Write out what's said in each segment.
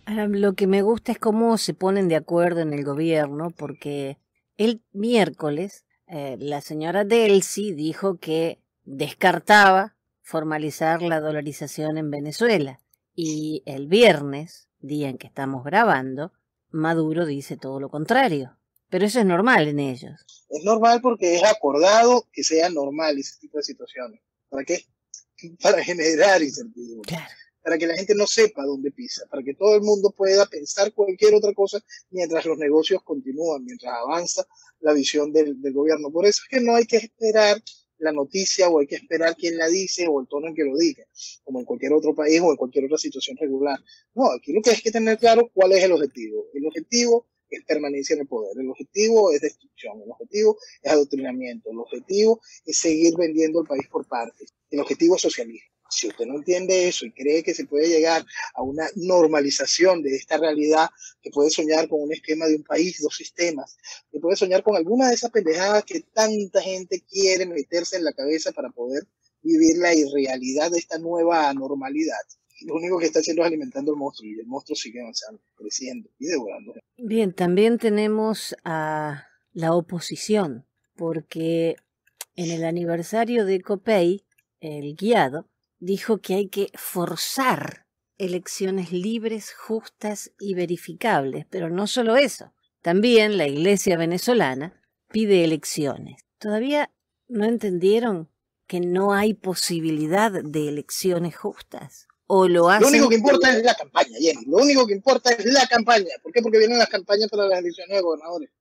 Ahora, lo que me gusta es cómo se ponen de acuerdo en el gobierno, porque el miércoles la señora Delcy dijo que descartaba formalizar la dolarización en Venezuela. Y el viernes, día en que estamos grabando, Maduro dice todo lo contrario. Pero eso es normal en ellos. Es normal porque es acordado que sea normal ese tipo de situaciones. ¿Para qué? Para generar incertidumbre. Claro. Para que la gente no sepa dónde pisa, para que todo el mundo pueda pensar cualquier otra cosa mientras los negocios continúan, mientras avanza la visión del gobierno. Por eso es que no hay que esperar la noticia o hay que esperar quién la dice o el tono en que lo diga, como en cualquier otro país o en cualquier otra situación regular. No, aquí lo que hay que tener claro cuál es el objetivo. El objetivo es permanencia en el poder, el objetivo es destrucción, el objetivo es adoctrinamiento, el objetivo es seguir vendiendo el país por partes, el objetivo es socialismo. Si usted no entiende eso y cree que se puede llegar a una normalización de esta realidad, que puede soñar con un esquema de un país, dos sistemas, que puede soñar con alguna de esas pendejadas que tanta gente quiere meterse en la cabeza para poder vivir la irrealidad de esta nueva normalidad, lo único que está haciendo es alimentando el monstruo y el monstruo sigue avanzando, creciendo y devorando. Bien, también tenemos a la oposición, porque en el aniversario de Copey, el guiado dijo que hay que forzar elecciones libres, justas y verificables, pero no solo eso, también la Iglesia venezolana pide elecciones. ¿Todavía no entendieron que no hay posibilidad de elecciones justas? ¿O lo hacen? Lo único que importa es la campaña, Jenny. Lo único que importa es la campaña. ¿Por qué? Porque vienen las campañas para las elecciones de gobernadores.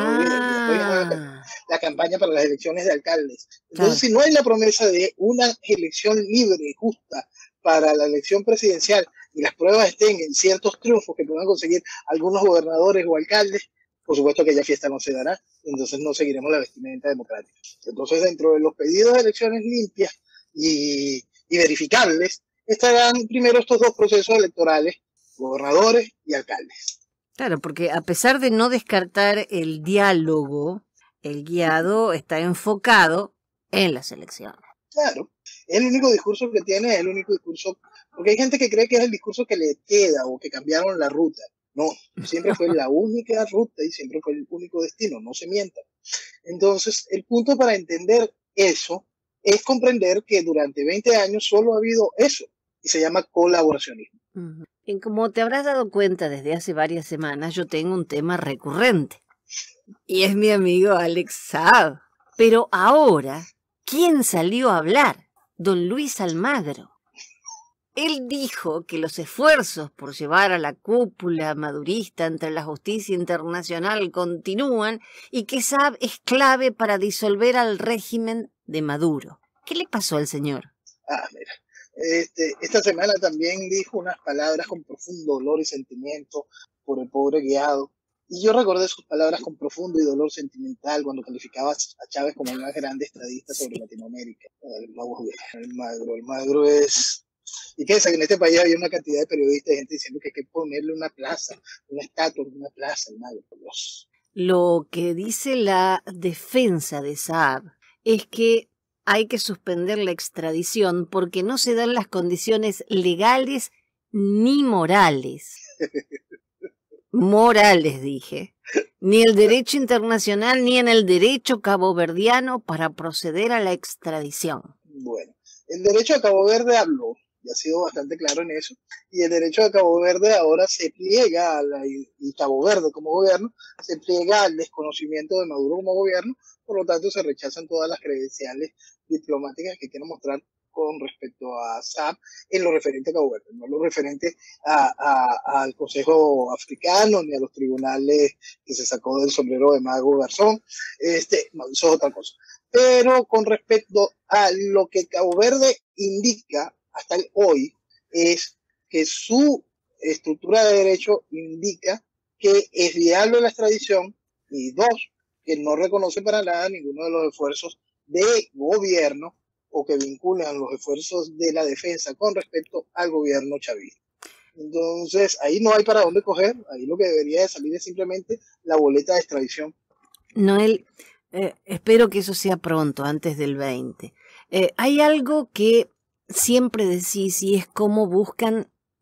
La campaña para las elecciones de alcaldes. Entonces, si no hay la promesa de una elección libre y justa para la elección presidencial y las pruebas estén en ciertos triunfos que puedan conseguir algunos gobernadores o alcaldes, por supuesto que ya fiesta no se dará. Entonces no seguiremos la vestimenta democrática. Entonces, dentro de los pedidos de elecciones limpias y verificables, estarán primero estos dos procesos electorales, gobernadores y alcaldes. Claro, porque a pesar de no descartar el diálogo, el guiado está enfocado en las elecciones. Claro, el único discurso que tiene es el único discurso, porque hay gente que cree que es el discurso que le queda o que cambiaron la ruta. No, siempre fue la única ruta y siempre fue el único destino, no se mientan. Entonces, el punto para entender eso es comprender que durante 20 años solo ha habido eso, y se llama colaboracionismo. Y como te habrás dado cuenta desde hace varias semanas, yo tengo un tema recurrente, y es mi amigo Alex Saab. Pero ahora, ¿quién salió a hablar? Don Luis Almagro. Él dijo que los esfuerzos por llevar a la cúpula madurista entre la justicia internacional continúan y que Saab es clave para disolver al régimen de Maduro. ¿Qué le pasó al señor? Mira, esta semana también dijo unas palabras con profundo dolor y sentimiento por el pobre guiado. Y yo recordé sus palabras con profundo y dolor sentimental cuando calificaba a Chávez como el más grande estadista sobre Latinoamérica. El Magro es... Y que en este país había una cantidad de periodistas y gente diciendo que hay que ponerle una plaza, una estatua, una plaza al Magro, por Dios. Lo que dice la defensa de Saab es que hay que suspender la extradición porque no se dan las condiciones legales ni morales. Morales, dije. Ni el derecho internacional ni en el derecho caboverdiano para proceder a la extradición. Bueno, el derecho a Cabo Verde habló, y ha sido bastante claro en eso, y el derecho de Cabo Verde ahora se pliega, y Cabo Verde como gobierno, se pliega al desconocimiento de Maduro como gobierno, por lo tanto se rechazan todas las credenciales diplomáticas que quieren mostrar con respecto a SAP en lo referente a Cabo Verde, no lo referente al Consejo Africano ni a los tribunales que se sacó del sombrero de Mago Garzón, eso es otra cosa. Pero con respecto a lo que Cabo Verde indica hasta el hoy, es que su estructura de derecho indica que es viable la extradición y dos, que no reconoce para nada ninguno de los esfuerzos de gobierno o que vinculan los esfuerzos de la defensa con respecto al gobierno chavista. Entonces, ahí no hay para dónde coger, ahí lo que debería de salir es simplemente la boleta de extradición. Noel, espero que eso sea pronto, antes del 20. Hay algo que siempre decís y es cómo buscan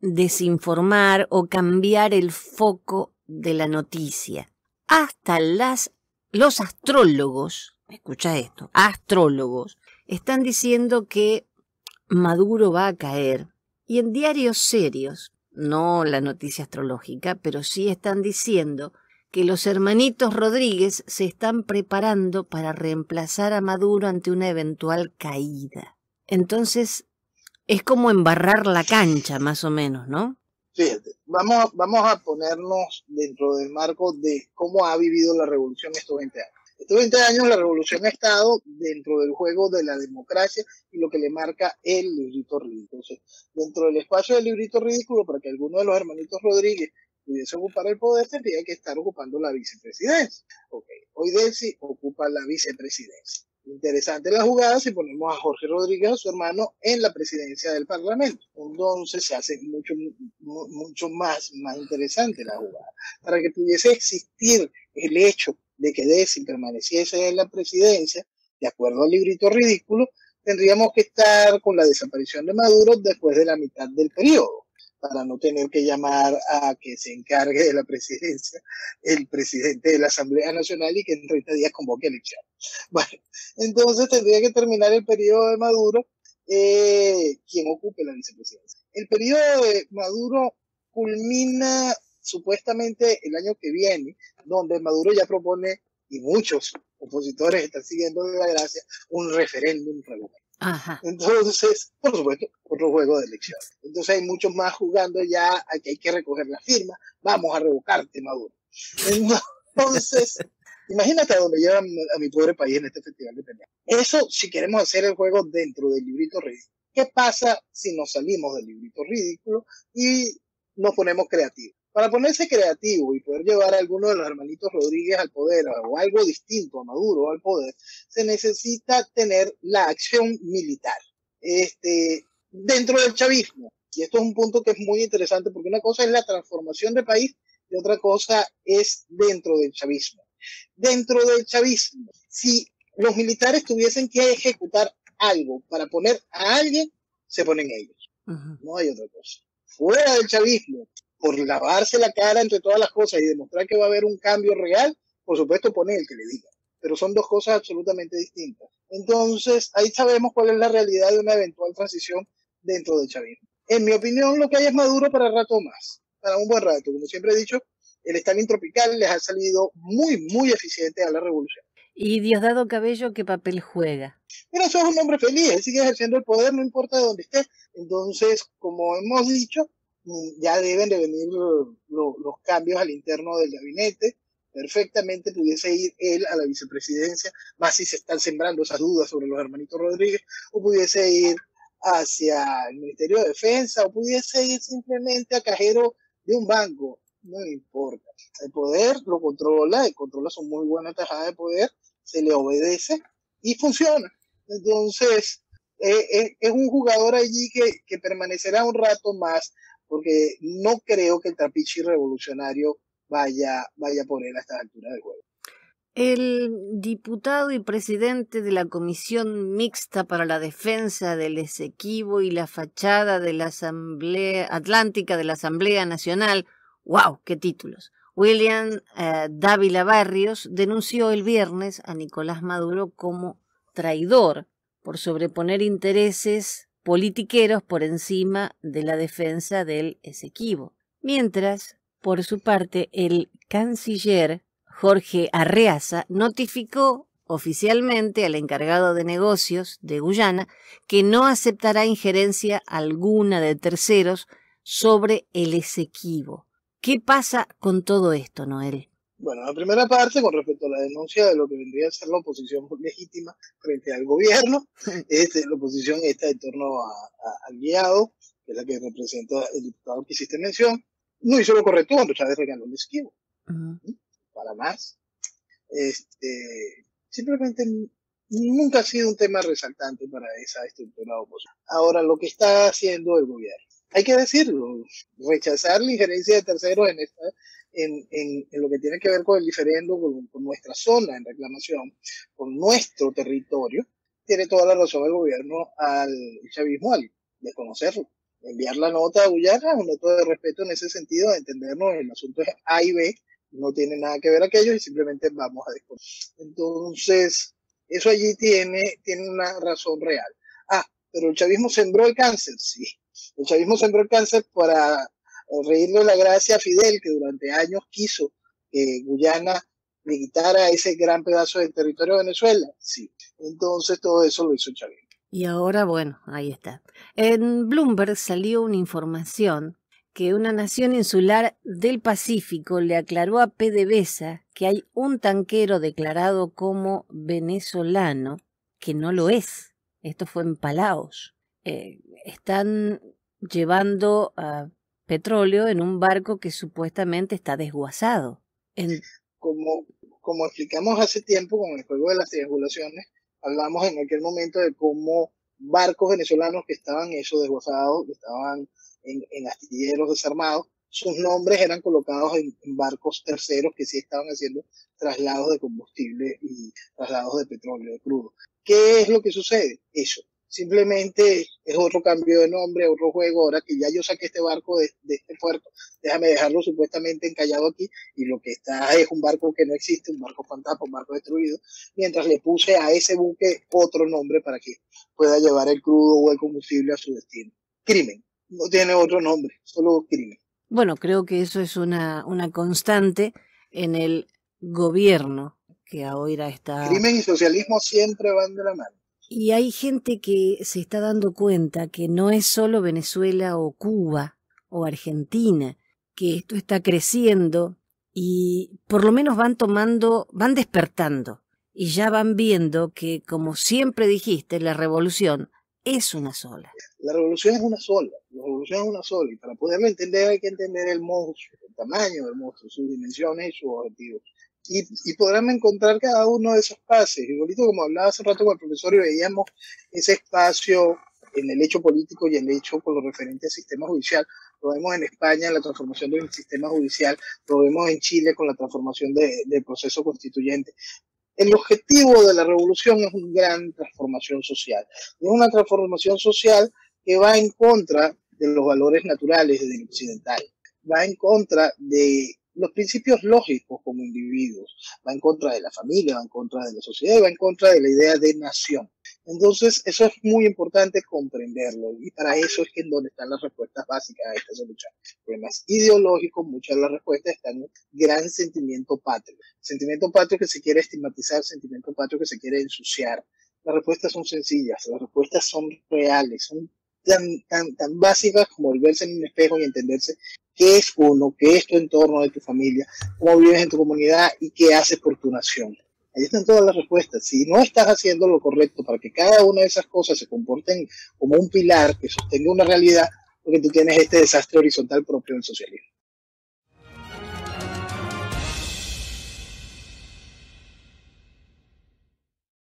desinformar o cambiar el foco de la noticia. Hasta los astrólogos, escucha esto, astrólogos, están diciendo que Maduro va a caer. Y en diarios serios, no la noticia astrológica, pero sí están diciendo que los hermanitos Rodríguez se están preparando para reemplazar a Maduro ante una eventual caída. Entonces, es como embarrar la cancha, más o menos, ¿no? Fíjate, vamos a ponernos dentro del marco de cómo ha vivido la revolución estos 20 años. Estos 20 años la revolución ha estado dentro del juego de la democracia y lo que le marca el librito ridículo. Entonces, dentro del espacio del librito ridículo, para que alguno de los hermanitos Rodríguez pudiese ocupar el poder, tendría que estar ocupando la vicepresidencia. Okay. Hoy Delcy ocupa la vicepresidencia. Interesante la jugada si ponemos a Jorge Rodríguez, a su hermano, en la presidencia del Parlamento. Entonces se hace mucho más interesante la jugada. Para que pudiese existir el hecho de que Delcy permaneciese en la presidencia, de acuerdo al librito ridículo, tendríamos que estar con la desaparición de Maduro después de la mitad del periodo, para no tener que llamar a que se encargue de la presidencia el presidente de la Asamblea Nacional y que en 30 días convoque elecciones. Bueno, entonces tendría que terminar el periodo de Maduro, quien ocupe la vicepresidencia. El periodo de Maduro culmina supuestamente el año que viene, donde Maduro ya propone, y muchos opositores están siguiendo de la gracia, un referéndum revocatorio. Ajá. Entonces, por supuesto, otro juego de elección. Entonces hay muchos más jugando ya a que hay que recoger la firma, vamos a revocarte, Maduro. Entonces, imagínate a dónde lleva a mi pobre país en este festival de pelea. Eso si queremos hacer el juego dentro del librito ridículo. ¿Qué pasa si nos salimos del librito ridículo y nos ponemos creativos? Para ponerse creativo y poder llevar a alguno de los hermanitos Rodríguez al poder o algo distinto a Maduro al poder, se necesita tener la acción militar dentro del chavismo. Y esto es un punto que es muy interesante porque una cosa es la transformación de país y otra cosa es dentro del chavismo. Dentro del chavismo, si los militares tuviesen que ejecutar algo para poner a alguien, se ponen ellos. No hay otra cosa. Fuera del chavismo, por lavarse la cara entre todas las cosas y demostrar que va a haber un cambio real, por supuesto pone el que le diga. Pero son dos cosas absolutamente distintas. Entonces, ahí sabemos cuál es la realidad de una eventual transición dentro del chavismo. En mi opinión, lo que hay es Maduro para rato más, para un buen rato. Como siempre he dicho, el Stalin tropical les ha salido muy eficiente a la revolución. ¿Y Diosdado Cabello qué papel juega? Mira, eso es un hombre feliz, él sigue ejerciendo el poder, no importa de dónde esté. Entonces, como hemos dicho, ya deben de venir los cambios al interno del gabinete. Perfectamente pudiese ir él a la vicepresidencia, más si se están sembrando esas dudas sobre los hermanitos Rodríguez, o pudiese ir hacia el Ministerio de Defensa, o pudiese ir simplemente a cajero de un banco, no importa. El poder lo controla su muy buena tajada de poder, se le obedece y funciona. Entonces, es un jugador allí que permanecerá un rato más, porque no creo que el trapiche revolucionario vaya por él a estas alturas del juego. El diputado y presidente de la Comisión Mixta para la Defensa del Esequibo y la fachada de la Asamblea Atlántica de la Asamblea Nacional, ¡wow! ¡Qué títulos! William Dávila Barrios denunció el viernes a Nicolás Maduro como traidor por sobreponer intereses politiqueros por encima de la defensa del Esequibo. Mientras, por su parte, el canciller Jorge Arreaza notificó oficialmente al encargado de negocios de Guyana que no aceptará injerencia alguna de terceros sobre el Esequibo. ¿Qué pasa con todo esto, Noel? Bueno, la primera parte, con respecto a la denuncia de lo que vendría a ser la oposición legítima frente al gobierno, la oposición está en torno al guiado, que es la que representa el diputado que hiciste mención, no hizo lo correcto cuando Chávez regaló el Esequibo. Para más. Simplemente nunca ha sido un tema resaltante para esa estructura oposición. Ahora, lo que está haciendo el gobierno, hay que decirlo, rechazar la injerencia de terceros en lo que tiene que ver con el diferendo, con nuestra zona en reclamación, con nuestro territorio, tiene toda la razón el gobierno al chavismo al desconocerlo. enviar la nota a Guyana, un nota de respeto en ese sentido, de entendernos, el asunto es A y B, no tiene nada que ver aquello y simplemente vamos a disponer. Entonces, eso allí tiene una razón real. Ah, pero el chavismo sembró el cáncer, sí. El chavismo sembró el cáncer para reírle la gracia a Fidel, que durante años quiso que Guyana le quitara ese gran pedazo del territorio de Venezuela, sí. Entonces todo eso lo hizo el chavismo. Y ahora, bueno, ahí está. En Bloomberg salió una información que una nación insular del Pacífico le aclaró a PDVSA que hay un tanquero declarado como venezolano que no lo es. Esto fue en Palaos. Están llevando petróleo en un barco que supuestamente está desguazado. Como explicamos hace tiempo con el juego de las triangulaciones, hablamos en aquel momento de cómo barcos venezolanos que estaban desguazados, que estaban en astilleros desarmados, sus nombres eran colocados en barcos terceros que sí estaban haciendo traslados de combustible y traslados de petróleo, de crudo. ¿Qué es lo que sucede? Eso. Simplemente es otro cambio de nombre, otro juego. Ahora que ya yo saqué este barco de este puerto, déjame dejarlo supuestamente encallado aquí, y lo que está es un barco que no existe, un barco fantasma, un barco destruido, mientras le puse a ese buque otro nombre para que pueda llevar el crudo o el combustible a su destino. Crimen. No tiene otro nombre, solo crimen. Bueno, creo que eso es una constante en el gobierno que ahora está... Crimen y socialismo siempre van de la mano. Y hay gente que se está dando cuenta que no es solo Venezuela o Cuba o Argentina, que esto está creciendo y por lo menos van despertando y ya van viendo que, como siempre dijiste, la revolución es una sola. La revolución es una sola, y para poderlo entender hay que entender el monstruo, el tamaño del monstruo, sus dimensiones y sus objetivos. Y podrán encontrar cada uno de esos espacios. Igualito como hablaba hace rato con el profesor y veíamos ese espacio en el hecho político y el hecho con lo referente al sistema judicial. Lo vemos en España en la transformación del sistema judicial, lo vemos en Chile con la transformación del proceso constituyente. El objetivo de la revolución es una gran transformación social. Es una transformación social que va en contra de los valores naturales del occidental, va en contra de los principios lógicos como individuos, va en contra de la familia, va en contra de la sociedad y va en contra de la idea de nación. Entonces, eso es muy importante comprenderlo, y para eso es que es donde están las respuestas básicas a esta lucha. Problemas ideológicos, muchas de las respuestas están en un gran sentimiento patrio. Sentimiento patrio que se quiere estigmatizar, sentimiento patrio que se quiere ensuciar. Las respuestas son sencillas, las respuestas son reales, son tan básicas como el verse en un espejo y entenderse qué es uno, qué es tu entorno de tu familia, cómo vives en tu comunidad y qué haces por tu nación. Ahí están todas las respuestas. Si no estás haciendo lo correcto para que cada una de esas cosas se comporten como un pilar que sostenga una realidad, porque tú tienes este desastre horizontal propio del socialismo.